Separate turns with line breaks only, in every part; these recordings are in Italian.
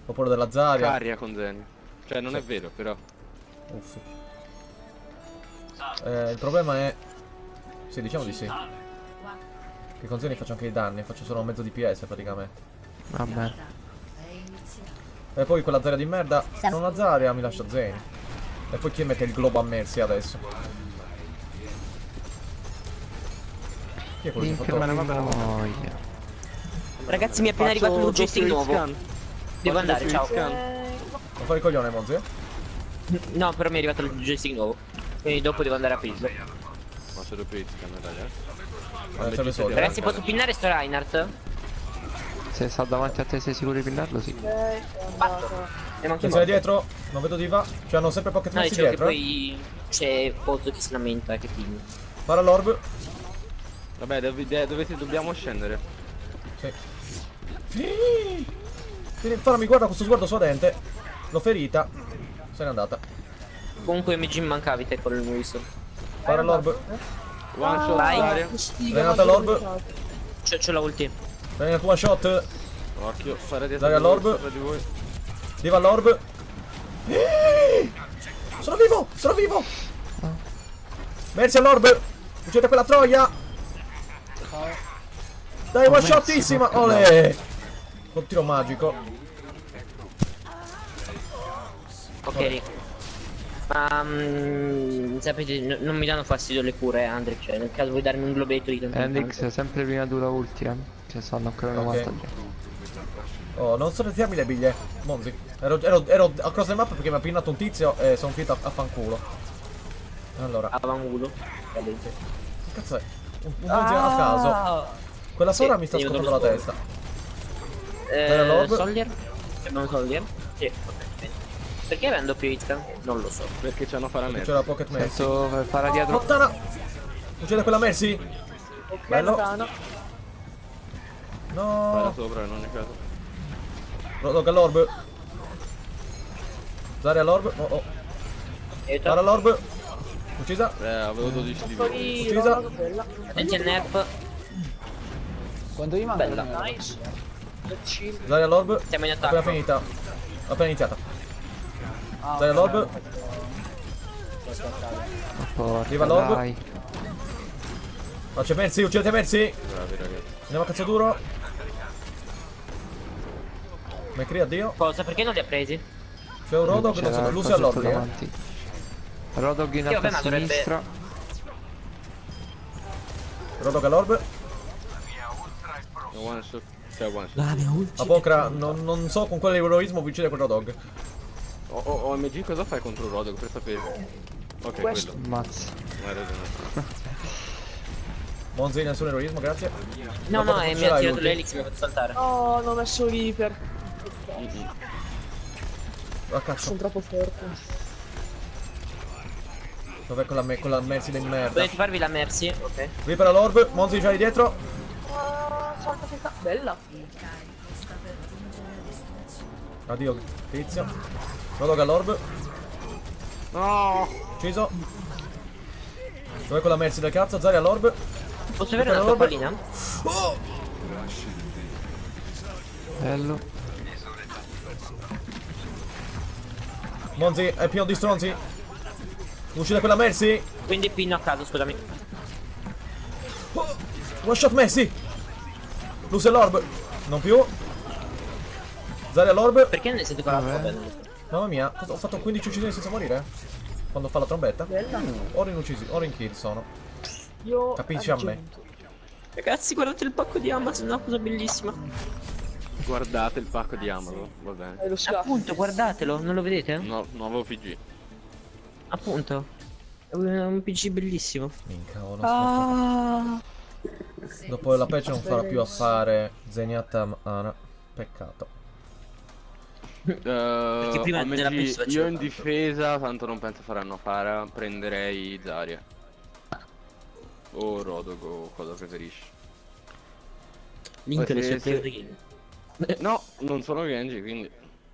Ho paura della Zarya.
Caria con Zenny. Cioè non è vero però.
Uffi. Il problema è... Sì, diciamo di sì. Che con Zenny faccio anche i danni, faccio solo mezzo DPS praticamente.
Vabbè.
E poi quella Zarya di merda, non una Zarya, mi lascia Zenny. E poi chi mette il globo a Mercy adesso? Chi è quello che fa
Incremento.
Ragazzi, mi è appena arrivato lo joystick nuovo. Devo andare, ciao.
Non fare il coglione, Monzi?
No, però mi è arrivato il joystick nuovo. Quindi dopo devo andare a aprirlo.
Ma se lo pizzica,
Serve soldi.
Ragazzi, posso pinnare sto Reinhardt?
Se sta davanti a te sei sicuro di pinnarlo, sì.
Fatto. Ne manca
Attenzione dietro, non vedo diva. Cioè hanno sempre pocket
No,
messi
dicevo che
dietro.
poi c'è Pozzo che si lamenta e che pinna.
Para l'orb.
Vabbè, dobbiamo scendere.
Sì. Fara mi guarda questo sguardo suadente. L'ho ferita. Se n'è andata.
Comunque MG mancavi te con il Wilson.
Para l'orb.
One shot,
vai.
Zarya.
Renata l'orb.
C'ho la ulti.
Renata one shot.
Occhio, fare dietro
Zarya
di voi,
l'orb.
sopra di voi.
Diva l'orb. Sono vivo! Sono vivo! Mercy all'orb! Uccide quella troia! Dai, one shotissima! Olè! Col tiro magico.
Ok, Rick. Ma sapete, non mi danno fastidio le cure, Andric. Cioè, nel caso vuoi darmi un globetto di tanto in
Hendrix
tanto.
sempre prima tu la ulti, Cioè stanno ancora 90 già.
Oh, non sono retirarmi le biglie, Monzi. Ero across the map perché mi ha pinnato un tizio e sono finito a fanculo. Allora.
Avangulo.
Che cazzo è? Un Monzi a caso. Quella Sora mi sta
io
scoprendo
non
la
lo
testa.
Solier? Abbiamo Solier? Sì, ok. Perché avendo più hit? Non lo so.
Perché c'hanno farà
C'è la pocket Mercy.
Sento fare dietro.
Puttana! Uccide quella Mercy. Bello. No.
Vai da sopra, in ogni caso.
Rodog all'orb. Zarya all'orb. Oh oh. Para l'orb. Uccisa.
Avevo 12 di vita.
Uccisa.
Attenzione nerf.
Quanto gli manca?
Bella.
Nice.
Zarya all'orb.
Siamo in
Appena
attacco.
finita. Appena iniziata. Zarya all'orb. Arriva l'orb.
Dai.
No, c'è Mercy, uccidete Mercy.
Bravi ragazzi.
Andiamo a cazzo duro. McCree, addio.
Cosa? Perché non li ha presi?
C'è un Rodog, non so, Lucy all'orb.
davanti. Rodog in
Sì,
alto
vabbè,
a
ma dovrebbe-
sinistra.
Rodog all'orb.
One shot. Cioè one shot.
A Pokra, non so con quale eroismo vincere quel Rodog.
OMG cosa fai contro Rodog per sapere? Ok, quello.
Mazza.
Hai ragione.
Monzi, nessun eroismo, grazie.
No,
Dopo
no,
non
mi
ce
ha
l'hai
tirato
l'ulti?
l'elix e mi ha fatto saltare.
Oh, non ho messo l'hyper.
Ah cazzo,
Sono troppo forte.
dov'è quella Mercy di merda?
Dovete farvi la Mercy? Ok.
Viva l'orb, Monzi già lì dietro.
Salta. Bella.
Addio, tizio. Rodog all'orb.
No!
Ucciso. Dov'è quella Mercy del cazzo? Zarya all'orb.
Posso avere una tua pallina?
Oh!
Bello.
Monzi è pieno di stronzi. Uccide quella Mercy.
Quindi pinno a caso, scusami.
Oh! One shot Mercy. Luce l'orb. Non più. Zarya all'orb.
Perché ne sento con la tua bella?
Mamma mia, ho fatto 15 uccisioni senza morire? Quando fa la trombetta? Ora in kill sono.
Io
Capisci a me.
argento.
Ragazzi, guardate il pacco di Amazon, è una cosa bellissima.
Guardate il pacco di Amazon, va bene.
Lo scaffo.
Appunto, guardatelo, non lo vedete?
No, nuovo PG.
Appunto. È un PC bellissimo.
Minchia, ho una dopo la patch non farà più affare Zenyatta Ana. Peccato.
Perché prima della patch faceva
io in
tanto.
difesa, tanto non penso faranno Fara, prenderei Zarya. O Rodog o cosa preferisci.
Link
Poi
le
se-
sue player
se-
the game.
No, non sono Genji, quindi.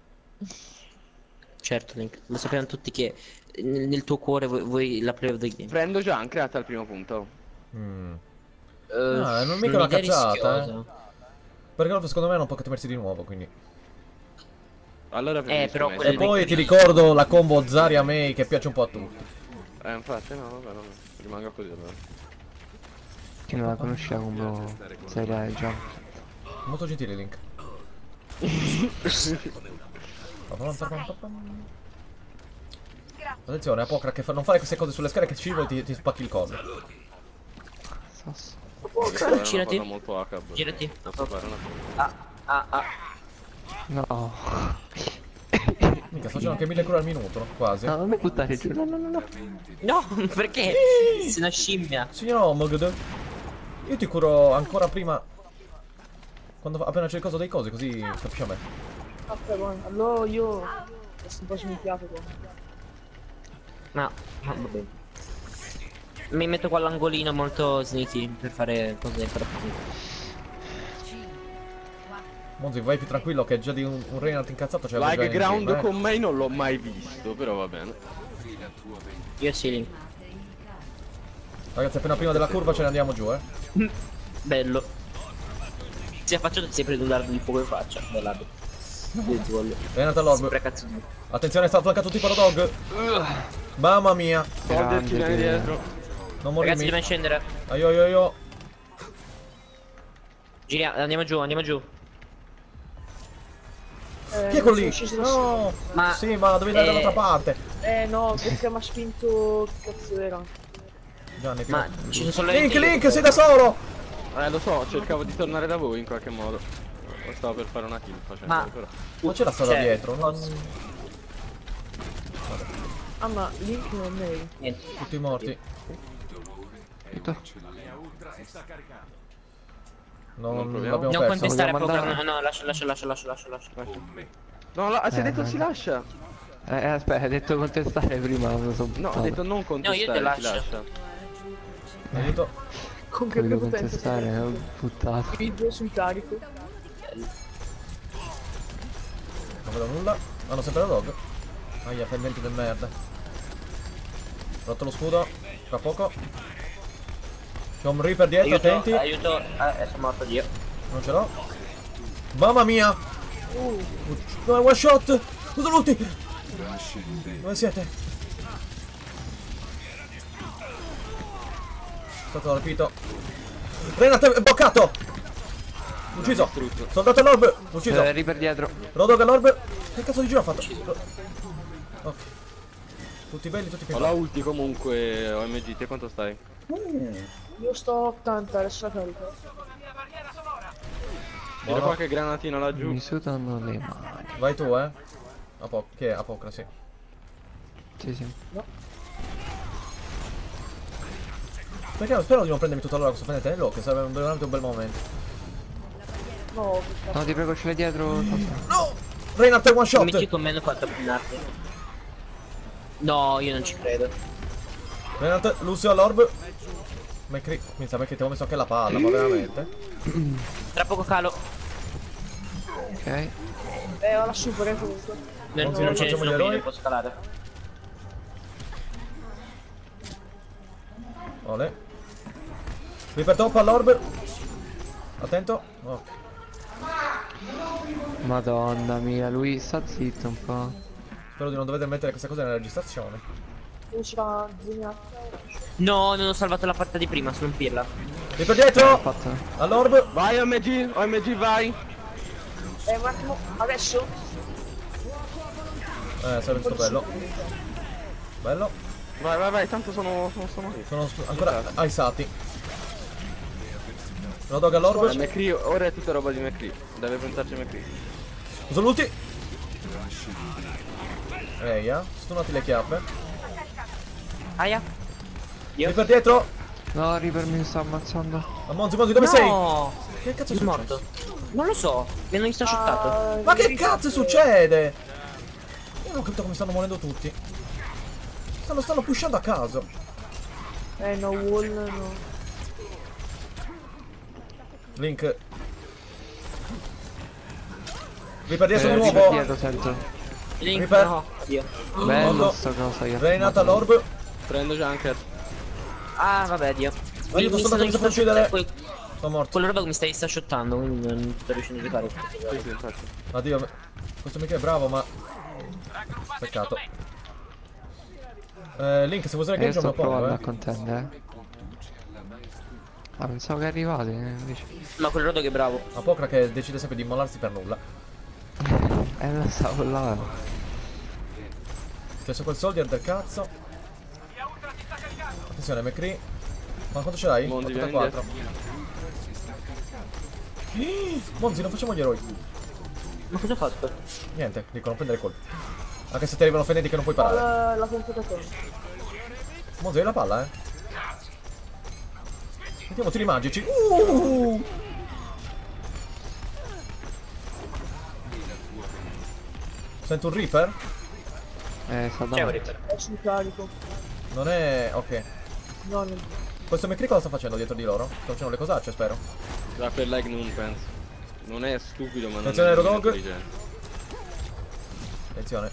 Certo, Link, lo sappiamo tutti che nel tuo cuore vuoi la player of the game.
Prendo Junkrat al primo punto.
Non è mica una
un'idea
cazzata,
rischiosa.
Perché secondo me non può mettersi di nuovo, quindi.
Allora preferisco
però
Messi.
quello
E poi ti ricordo la combo Zarya Mei che piace un po' a tutti.
Infatti no, vabbè, rimango così allora.
Chi non la conosce come seria già.
Molto gentile Link. Attenzione, Apocra, che non fare queste cose sulle scale che scivoli ti spacchi il collo.
Sasso.
Questa è una
Girati.
cosa molto acab.
Girati.
Posso fare una cosa?
No.
Mica, sto facendo anche 1000 cure al minuto, quasi.
No, non mi buttare giù. No, no, no, no.
No, perché? Sei una scimmia.
Signor Omogd, io ti curo ancora prima. Quando appena c'è il coso dei cosi, così capisci a me.
Ok, buono. Allora io questo un po' mi piace qua.
No, va bene. Mi metto qua all'angolino molto sneaky per fare cose troppo.
Monzi, vai più tranquillo che già di un Reinhardt incazzato c'è
Like
già in
ground
team,
con me non l'ho mai visto, però va bene.
Io sì, Link.
Ragazzi, appena prima della curva ce ne andiamo giù,
Bello. Se faccio sempre un dardo di fuoco in faccia. Bellato. Io ti voglio.
Reinhardt all'orb.
Sempre cazzo di.
Attenzione, sta flancato tipo la dog. Mamma mia.
Soldier ci viene
Grande,
dietro.
Non
Ragazzi,
morirmi.
dobbiamo scendere.
Aio.
Giriamo, andiamo giù, andiamo giù.
Chi è quello lì?
sono sceso da
No.
Ma
Sì, ma dovevi andare dall'altra parte.
no, perché mi ha spinto. Che cazzo era?
Gianni, più.
Ma ci sono solo
Link, sei da solo.
Lo so, cercavo di tornare da voi in qualche modo. Stavo per fare una kill facendo,
Ma-
però.
Ma c'è la strada
Cioè,
dietro, non...
Ah, ma Link non è.
Niente.
Tutti morti. Non
proviamo?
l'abbiamo
Non
perso.
contestare
Vogliamo
poco.
andare?
No, lascia.
No, si è detto si lascia.
Aspetta, hai detto contestare prima, me lo so
No,
buttato.
ha detto non
io
contestare,
te
si
lascio.
lascia.
Aiuto.
Con che
Voglio
prepotenza.
contestare, ho buttato.
Video sul carico.
Non vedo nulla. Hanno sempre la dog. Aia, fai il vento del merda. Rotto lo scudo. Tra poco. C'è un Reaper dietro, attenti.
Aiuto. Sono morto io.
Non ce l'ho. Mamma mia. No, è one shot. Uso l'ulti. Dove siete? Stato colpito. Reinhardt è bloccato. Ucciso. Soldato all'orb. Ucciso.
Reaper dietro.
Rodog all'orb. Che cazzo di giro ha fatto? Ok. Tutti belli, tutti
Ho la
più.
ulti comunque, OMG, te quanto stai?
Io sto a 80, adesso la carico.
Tira qualche granatina laggiù.
Mi sudano le mani.
Vai tu, Che è Apocra, sì.
Sì.
Perché spero di non prendermi tutta l'ora questo prendete nell'occhio, sarebbe veramente un bel momento.
No,
No, ti prego, ce l'hai dietro.
No! Reinhardt è one
Mi
shot!
con me hanno fatto pinnarti. No, io non ci credo.
Reinhardt, Lucio all'orb. McCree. Mi sa perché ti ho messo anche la palla, ma veramente.
Tra poco calo.
Ok.
ho la super comunque.
Non
Facciamo
c'è
gli
nessuno qui,
eroi.
non posso scalare.
Ole. Reaper top all'orb. Attento. Ok.
Madonna mia, lui sta zitto un po'.
Spero di non dover mettere questa cosa nella registrazione.
Uscirà disegnata.
No, non ho salvato la partita di prima, sono un pirla.
Reaper dietro!
Fatto.
All'orb.
Vai OMG, vai!
Un attimo, adesso.
Sarebbe stato bello. Bello.
Vai, tanto sono io.
Sono ancora aisati. Rodog all'orb.
McCree, ora è tutta roba di McCree. Deve pensarci McCree.
Uso l'ulti. Eia, stunati le chiappe.
Aia. Io.
Reaper dietro.
No, Reaper mi sta ammazzando.
Ma Monzi, dove sei?
No!
Che cazzo è
Sono
successo?
morto. Non lo so, mi hanno visto shottato.
Ma che cazzo succede? Io non ho capito come stanno morendo tutti. Stanno pushando a caso.
No, wall no.
Link. Reaper dietro di
Reaper
nuovo.
dietro, sento.
Link,
Reaper.
no, Dio.
Bello
Morto.
sta cosa. io-
Reinhardt all'orb.
Prendo Junker.
Ah, vabbè, Dio.
Aiuto, sto andando per uccidere. Sono morto.
Quella roba che mi stai shottando, quindi non sto riuscendo a giocare.
Sì, infatti.
Addio. Questo mica è bravo, ma... Peccato. Link, se vuoi usare
Io
Genji
sto
me lo pongo,
provando a contendere. Ah, pensavo che arrivate invece.
Ma quel rodo che è bravo.
Ma Pokra che decide sempre di immolarsi per nulla.
Lo stavo là.
C'è su quel soldier del cazzo. Attenzione, McCree. Ma quanto ce l'hai?
Monzi,
84. Monzi, non facciamo gli eroi.
Ma cosa ha fatto?
Niente, dico, non prendere colpi. Anche se ti arrivano fendenti che non puoi parare.
La pompa da te.
Monzi, hai la palla, Mettiamo tiri magici. Sento un Reaper?
Sta
C'è un
davanti.
Reaper.
È sul carico.
Non è... ok.
No, non...
Questo McCree cosa sta facendo dietro di loro? Sta facendo le cosacce, spero.
Da per like non penso. Non è stupido, ma non
Attenzione,
è
Rodog.
intelligente.
Attenzione.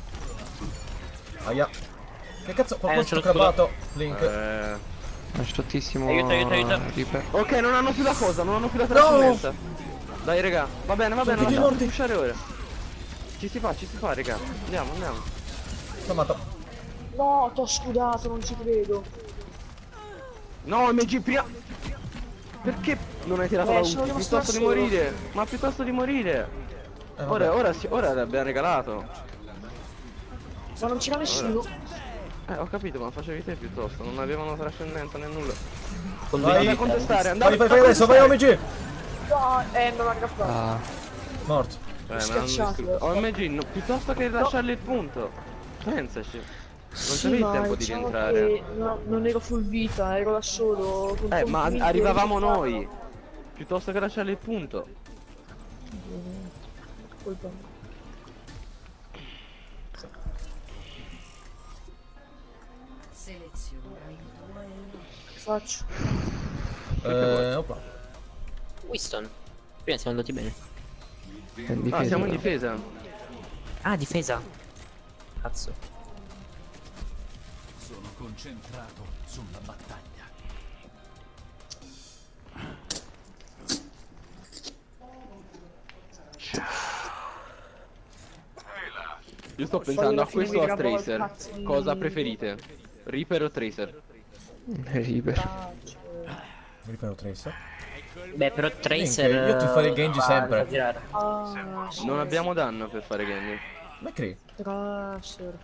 Aia. Che cazzo?
non
Qualcuno
c'è
è
lo
crabbato. Link.
È shottissimo.
Aiuto, aiuto, aiuto.
Reaper.
Ok, non hanno più la cosa, non hanno più la
No!
trascendenza. Dai, raga. Va bene,
tutti
lasciamo
morti.
pushare ora. Ci si fa, raga. Andiamo.
Sto matto.
No, t'ho scudato, non ci credo.
No, MG prima. Perché non hai tirato la ulti?
sono rimasto
Piuttosto di
da solo.
morire. Ma piuttosto di morire.
Vabbè.
Ora l'abbiamo regalato.
Ma non c'era nessuno.
Ho capito, ma facevi te piuttosto. Non avevano trascendenza né nulla.
Vai.
Andate a contestare, andate
Vai adesso, vai OMG.
No, non ha graffato.
Ah,
Morto.
Ma non
Schiacciato.
OMG, piuttosto che lasciargli il punto. Pensaci. Non
Sì,
c'avevi il
ma
tempo di
diciamo
rientrare.
che non ero full vita, ero da solo. con
Ma
complimenti
arrivavamo
e-
noi. Piuttosto che lasciargli il punto.
Colpa. Faccio.
Opla.
Winston. Prima siamo andati bene.
è in difesa.
Ah, siamo in
però.
difesa.
Ah, difesa. Cazzo.
Sono concentrato sulla battaglia.
Io sto
Voglio
pensando
la
a
fine
questo o
di
a
Grabova,
Tracer.
cazzo di-
Cosa preferite? Reaper o Tracer?
Reaper.
Faccio.
Mi ripeto Tracer.
Beh, però Tracer.
Io ti farei Genji
fa-
sempre.
fa girare.
Ah, sì.
Non abbiamo danno per fare game.
McCree.
Tracer.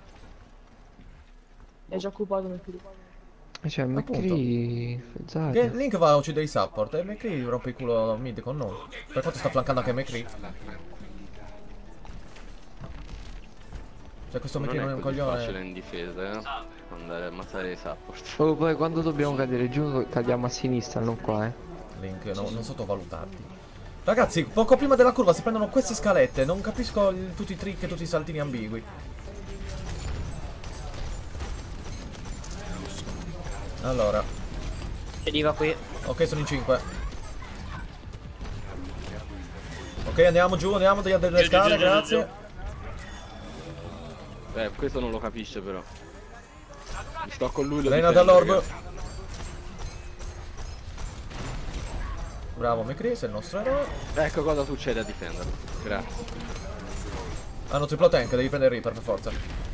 È già occupato nel più.
Cioè, McCree. Fezzati.
Link va a uccidere i support e McCree rompe il culo mid con noi. Per quanto sta flancando anche McCree. Cioè questo McCree non è un
così facile
coglione.
in difesa, andare a ammazzare i support.
Oh, poi quando dobbiamo cadere giù, cadiamo a sinistra, non qua,
Link, non sottovalutarti. Ragazzi, poco prima della curva si prendono queste scalette. Non capisco tutti i trick e tutti i saltini ambigui. Allora,
C'è Diva qui.
ok, sono in 5. Ok, andiamo giù, andiamo delle scale, grazie.
Questo non lo capisce però. Mi sto con lui, lo
Reina
difendo,
dall'orb.
raga.
Bravo McCree, sei il nostro eroe.
Ecco cosa succede a difenderlo. Grazie.
Hanno triplo tank, devi prendere Reaper per forza.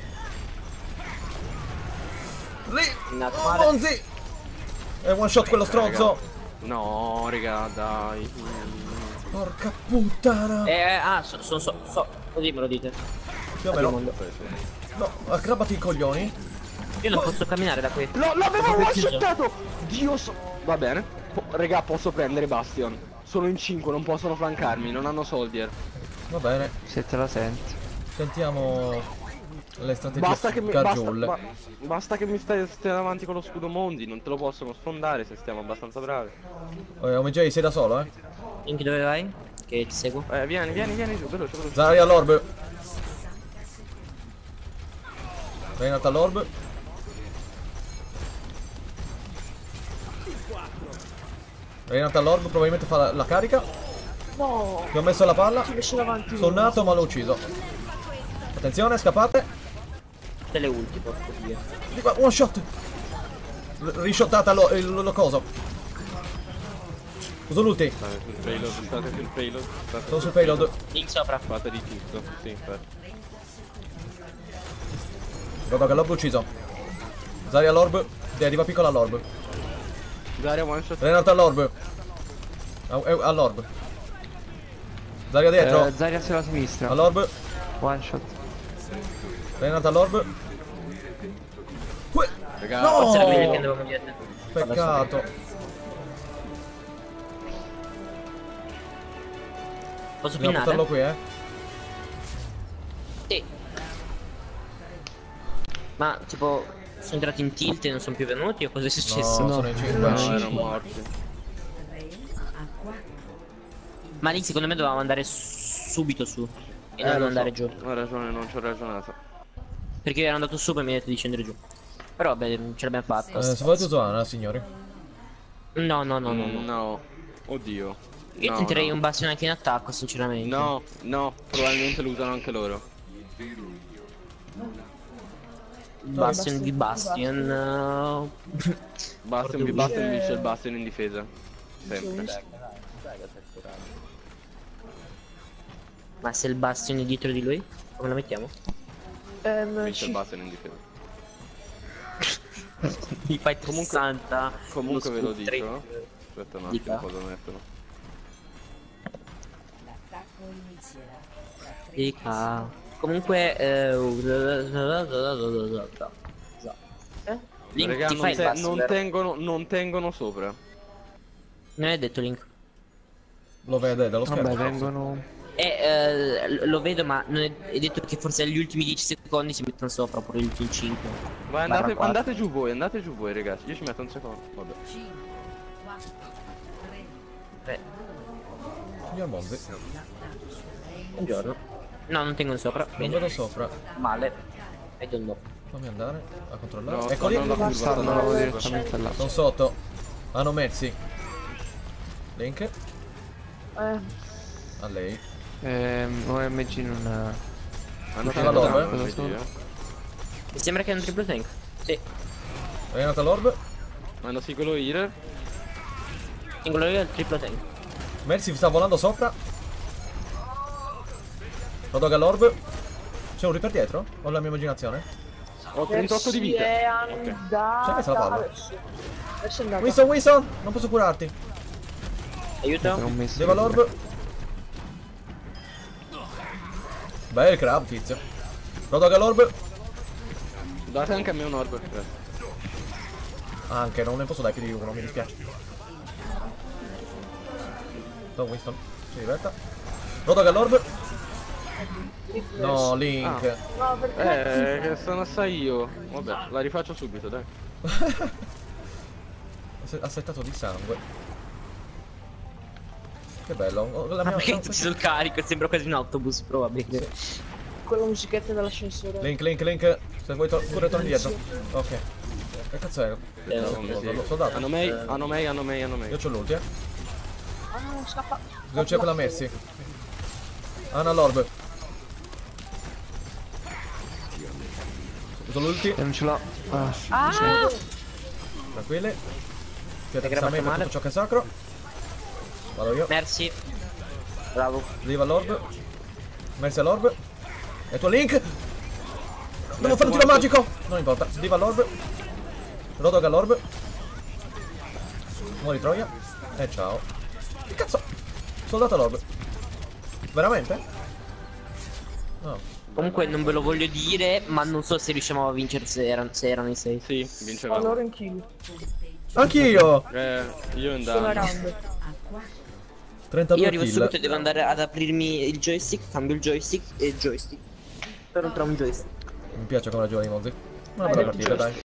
Lì!
Nato
Oh,
male.
Monzi! È one shot quello stronzo!
No, raga, dai.
Porca puttana!
Così me lo dite.
Più o meno. No, aggrappati i coglioni.
Io non posso camminare da qui.
L'avevo
Ho
one-shottato! Dio va bene. Raga, posso prendere Bastion. Sono in 5, non possono flancarmi, non hanno soldier.
Va bene,
Se te la senti.
sentiamo le strategie
Basta che
su
mi
Gargiul.
basta che mi stai davanti con lo scudo Monzi, non te lo possono sfondare se stiamo abbastanza bravi.
OMJ sei da solo, eh?
Link, dove vai? Che ti seguo.
Vieni giù, veloce.
Zarya all'orb. Reinhardt all'orb. Reinhardt all'orb, probabilmente fa la carica.
No,
Ti ho messo la palla.
ti lascio davanti.
Sono nato ma l'ho ucciso. Attenzione, scappate.
Delle ulti, porco dio.
Di qua, one shot. Rishottata lo coso. Uso l'ulti.
State sul payload, state sul payload.
Sono sul payload.
Link sopra.
Fate di tutto. Sì, infatti.
Rodoga l'orb ucciso. Zarya all'orb. Deriva piccola all'orb.
Zarya one shot.
Renata all'orb. All'orb. Zarya dietro.
Zarya sulla sinistra.
All'orb.
One shot.
Renata all'orb.
Raga,
Forse era quello che
No!
andavamo dietro.
Peccato.
Posso
Devo
pinnare?
buttarlo qui,
Sì. Ma tipo sono entrati in tilt e non sono più venuti o cosa è successo?
No, sono in 5.
no, erano morti.
Ma lì secondo me dovevamo andare subito su e non
Lo
andare
so.
giù.
Ho ragione, non ci ho ragionato.
Perché io ero andato su e mi ha detto di scendere giù. Però vabbè, ce l'abbiamo fatta.
Se volete uso Ana, signori.
No.
No. Oddio.
Io
No,
tenterei
no.
un bastione anche in attacco, sinceramente.
No, probabilmente lo usano anche loro.
Bastion di Bastion.
Bastion vi Bastion vince il Bastion in difesa. Sempre.
Ma se il Bastion è dietro di lui, come la mettiamo?
Vince il Bastion in difesa.
Mi fai
Comunque-
60.
Comunque ve lo
scoop tre.
dico. Aspetta un
Dica.
attimo, cosa mettono.
Dica. Comunque Link
Raga,
ti fai il Bastion, vero?
non tengono sopra.
Non è detto Link.
Lo vede dallo schermo.
Vabbè, vengono.
Lo vedo, ma non è detto che forse agli ultimi 10 secondi si mettono sopra, oppure gli ultimi 5.
Vai,
Barra quattro.
andate giù voi ragazzi. Io ci metto un secondo. Vabbè.
Signor Monzi.
Buongiorno. No, non tengono sopra.
Non
Bene.
vedo sopra.
Male. I don't know.
Fammi andare a controllare.
No,
Eccoli.
stanno alla curva, stanno alla
Stanno
curva.
direttamente là.
Sono sotto. Hanno mezzi. Link. A lei.
OMG non.
Hanno
Usciva l'orb,
tanto,
cosa
sì,
sono?
Mi sembra che è un triple tank. Sì.
Renata l'orb.
Hanno singolo healer.
Singolo io è il triple tank.
Mercy sta volando sopra. Rodoga l'orb. C'è un Reaper dietro? Ho la mia immaginazione?
Ho 38 di vita.
È
Ok.
andata.
C'è messa la palla?
Adesso è andata.
Winston, non posso curarti.
Aiuto.
Ho messo.
Leva l'orb. Bel crab, tizio. Rodoga l'orb.
Date anche a me un orb.
Anche, non ne posso dare più di uno, mi dispiace. No, Winston, si diverta. Rodoga l'orb. No, Link.
No, perché?
Che sono assai io. Vabbè, la rifaccio subito, dai.
Assettato di sangue. Che bello. La
Ma
mia...
perché tutti sul carico? Sembra quasi un autobus, probabilmente.
Quella musichetta dell'ascensore.
Link. Se vuoi pure torni indietro. Ok. Che cazzo è? L'ho soldato.
Hanno Mei.
Io c'ho l'ulti,
Ah, no, scappa.
Io c'è quella Mercy. Ana l'orb. Uso l'ulti.
Non ce l'ho.
Tranquilli. Siete
Hai
a me
grabbato
per
male.
tutto ciò che è sacro. Vado io.
Merci. Bravo.
Viva l'orb. Mercy all'orb. E tuo Link. Devo fare un tiro magico. Non importa. Viva l'orb. Rodoga l'orb. Muori Troia. E ciao. Che cazzo? Soldato l'orb. Veramente? No.
Comunque non ve lo voglio dire, ma non so se riusciamo a vincere se erano i 6.
Sì, vincevamo.
Allora in kill.
Anch'io.
Io
Sono
andavo.
grande.
32
Io arrivo
kill.
subito e devo andare ad aprirmi il joystick, cambio il joystick e il joystick. Per un joystick.
Mi piace come ragioni Monzi. Una bella partita, dai.